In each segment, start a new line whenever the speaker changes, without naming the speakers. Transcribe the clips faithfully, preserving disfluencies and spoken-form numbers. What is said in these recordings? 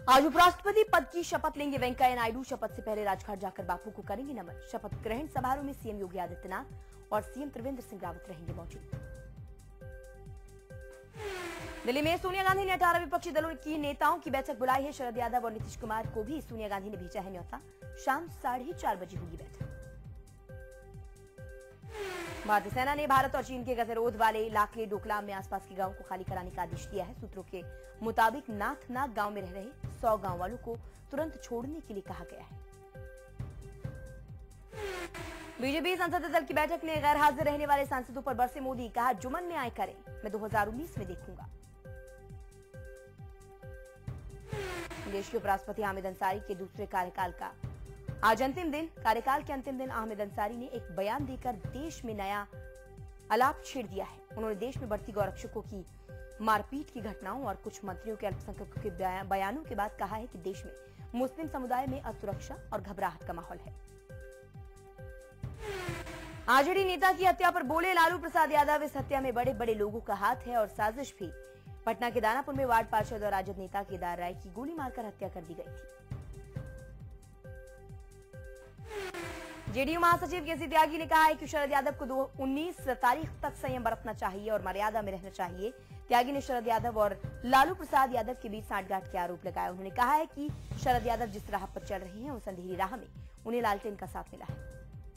आज उपराष्ट्रपति पद की शपथ लेंगे वेंकैया नायडू। शपथ से पहले राजघाट जाकर बापू को करेंगे नमन। शपथ ग्रहण समारोह में सीएम योगी आदित्यनाथ और सीएम त्रिवेंद्र सिंह रावत रहेंगे मौजूद। दिल्ली में सोनिया गांधी ने अठारह विपक्षी दलों की नेताओं की बैठक बुलाई है। शरद यादव और नीतीश कुमार को भी सोनिया गांधी ने भेजा है न्योता। शाम साढ़े चार बजे होगी बैठक। भारतीय सेना ने भारत और चीन के गतिरोध वाले लाखले डोकलाम में आसपास के गांवों को खाली कराने का आदेश दिया है। सूत्रों के मुताबिक नाथनाग गांव में रह रहे सौ गांव वालों को तुरंत छोड़ने के लिए कहा गया है। बीजेपी संसदीय दल की बैठक में गैर हाजिर रहने वाले सांसदों पर बरसे मोदी। कहा जुम्मन में आए करें, मैं दो हज़ार उन्नीस में देखूंगा। देश के उपराष्ट्रपति हामिद अंसारी के दूसरे कार्यकाल का आज अंतिम दिन। कार्यकाल के अंतिम दिन हामिद अंसारी ने एक बयान देकर देश में नया आलाप छेड़ दिया है। उन्होंने देश में बढ़ती गौरक्षकों की मारपीट की घटनाओं और कुछ मंत्रियों के अल्पसंख्यकों के बयानों के बाद कहा है कि देश में मुस्लिम समुदाय में असुरक्षा और घबराहट का माहौल है। आरजेडी नेता की हत्या पर बोले लालू प्रसाद यादव, इस हत्या में बड़े बड़े लोगों का हाथ है और साजिश भी। पटना के दानापुर में वार्ड पार्षद और राजद नेता केदार राय की गोली मारकर हत्या कर दी गई थी। जेडीयू महासचिव केसी त्यागी ने कहा है कि शरद यादव को दो उन्नीस तारीख तक संयम बरतना चाहिए और मर्यादा में रहना चाहिए। त्यागी ने शरद यादव और लालू प्रसाद यादव के बीच सांठगांठ के आरोप लगाए। उन्होंने कहा है कि शरद यादव जिस राह पर चल रहे हैं उस अंधेरी राह में उन्हें लालटेन का साथ मिला है।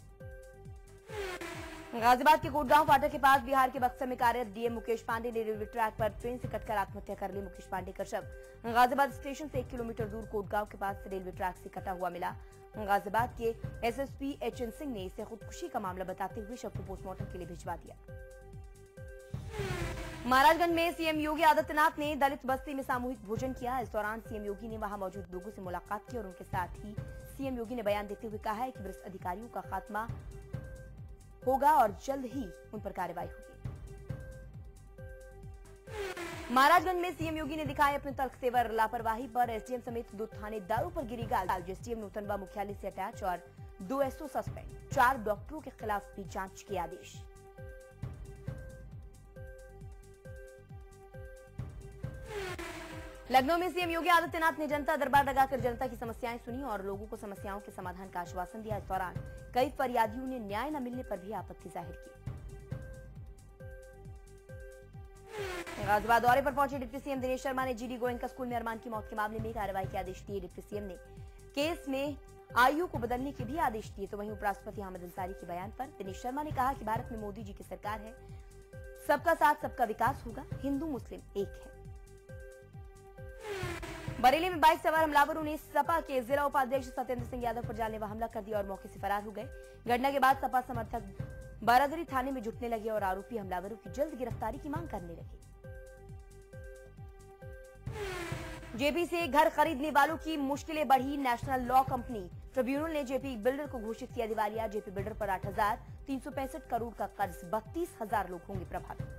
गाजियाबाद के कोटगांव फाटक के पास बिहार के बक्सर में कार्यरत डीएम मुकेश पांडे ने रेलवे ट्रैक पर ट्रेन से कटकर आत्महत्या कर ली। मुकेश पांडे का शव गाजियाबाद स्टेशन से एक किलोमीटर दूर कोटगांव के पास रेलवे ट्रैक से कटा हुआ मिला। गाजियाबाद के एसएसपी एचएन सिंह ने इसे खुदकुशी का मामला बताते हुए शव को पोस्टमार्टम के लिए भिजवा दिया। महाराजगंज में सीएम योगी आदित्यनाथ ने दलित बस्ती में सामूहिक भोजन किया। इस दौरान सीएम योगी ने वहां मौजूद लोगों से मुलाकात की और उनके साथ ही सीएम योगी ने बयान देते हुए कहा है कि भ्रष्ट अधिकारियों का खात्मा होगा और जल्द ही उन पर कार्रवाई होगी। महाराजगंज में सीएम योगी ने दिखाई अपने तर्क सेवर लापरवाही पर एसडीएम समेत दो थानेदारों पर गिरी गाल। एसडीएम नूतनवा मुख्यालय से अटैच और दो एसओ सस्पेंड। चार डॉक्टरों के खिलाफ भी जांच के आदेश। लखनऊ में सीएम योगी आदित्यनाथ ने जनता दरबार लगाकर जनता की समस्याएं सुनी और लोगों को समस्याओं के समाधान का आश्वासन दिया। इस दौरान कई फरियादियों ने न्याय न मिलने पर भी आपत्ति जाहिर की। गाजियाबाद दौरे पर पहुंचे डिप्टी सीएम दिनेश शर्मा ने जीडी गोयनका स्कूल में अरमान की मौत के मामले में कार्रवाई के आदेश दिए। डिप्टी सीएम ने केस में आयु को बदलने के भी आदेश दिए। तो वहीं उपराष्ट्रपति हामिद अंसारी के बयान पर दिनेश शर्मा ने कहा कि भारत में मोदी जी की सरकार है, सबका साथ सबका विकास होगा, हिंदू मुस्लिम एक है। बरेली में बाइक सवार हमलावरों ने सपा के जिला उपाध्यक्ष सत्येंद्र सिंह यादव पर जानलेवा हमला कर दिया और मौके से फरार हो गए। घटना के बाद सपा समर्थक बारादरी थाने में जुटने लगे और आरोपी हमलावरों की जल्द गिरफ्तारी की मांग करने लगे। जेपी से घर खरीदने वालों की मुश्किलें बढ़ी। नेशनल लॉ कंपनी ट्रिब्यूनल ने जेपी बिल्डर को घोषित किया दिवालिया। जेपी बिल्डर पर आठ हजार तीन सौ पैंसठ करोड़ का कर्ज। बत्तीस हजार लोग होंगे प्रभावित।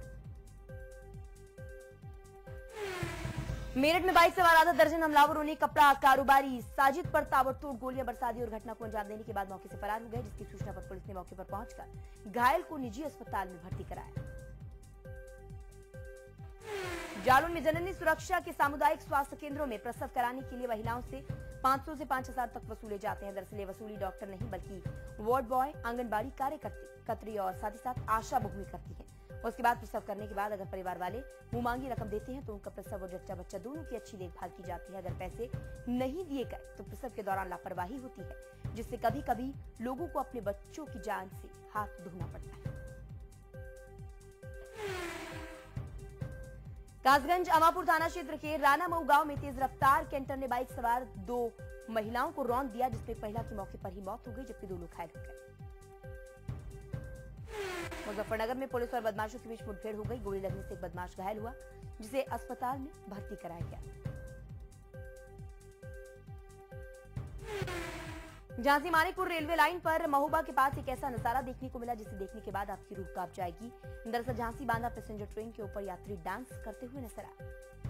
मेरठ में बाइक सवार आधा दर्जन हमलावरों ने कपड़ा कारोबारी साजिद पर ताबड़तोड़ गोलियां बरसा दी और घटना को अंजाम देने के बाद मौके से फरार हो गए। जिसकी सूचना पर पुलिस ने मौके पर पहुंचकर घायल को निजी अस्पताल में भर्ती कराया। जालौन में जननी सुरक्षा के सामुदायिक स्वास्थ्य केंद्रों में प्रसव कराने के लिए महिलाओं से पांच सौ से पांच हजार तक वसूले जाते हैं। दरअसल ये वसूली डॉक्टर नहीं बल्कि वार्ड बॉय, आंगनबाड़ी कार्यकर्ती कतरी और साथ ही साथ आशा बहुमी करती है। उसके बाद प्रसव करने के बाद अगर परिवार वाले मुंह मांगी रकम देते हैं तो उनका प्रसव और जच्चा बच्चा दोनों की अच्छी देखभाल की जाती है। अगर पैसे नहीं दिए गए तो प्रसव के दौरान लापरवाही होती है, जिससे कभी कभी लोगों को अपने बच्चों की जान से हाथ धोना पड़ता है। कासगंज अमापुर थाना क्षेत्र के रानामऊ गांव में तेज रफ्तार कैंटर ने बाइक सवार दो महिलाओं को रौंद दिया, जिसमें महिला की मौके पर ही मौत हो गई जबकि दो लोग घायल हो गए। मुजफ्फरनगर में पुलिस और बदमाशों के बीच मुठभेड़ हो गई। गोली लगने से एक बदमाश घायल हुआ, जिसे अस्पताल में भर्ती कराया गया। झांसी मानिकपुर रेलवे लाइन पर महोबा के पास एक ऐसा नजारा देखने को मिला जिसे देखने के बाद आपकी रूह कांप जाएगी। दरअसल झांसी बांदा पैसेंजर ट्रेन के ऊपर यात्री डांस करते हुए नजर आए।